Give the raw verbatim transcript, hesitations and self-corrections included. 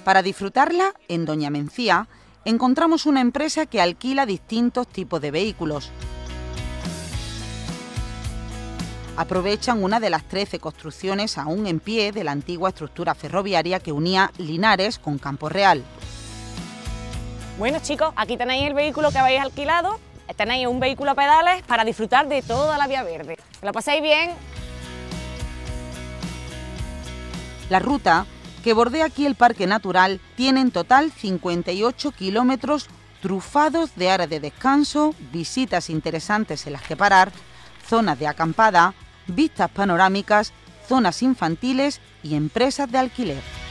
Para disfrutarla, en Doña Mencía, encontramos una empresa que alquila distintos tipos de vehículos. Aprovechan una de las trece construcciones aún en pie de la antigua estructura ferroviaria que unía Linares con Campo Real. Bueno chicos, aquí tenéis el vehículo que habéis alquilado, tenéis un vehículo a pedales para disfrutar de toda la vía verde. Que lo paséis bien. La ruta que bordea aquí el Parque Natural tiene en total cincuenta y ocho kilómetros trufados de áreas de descanso, visitas interesantes en las que parar, zonas de acampada, vistas panorámicas, zonas infantiles y empresas de alquiler.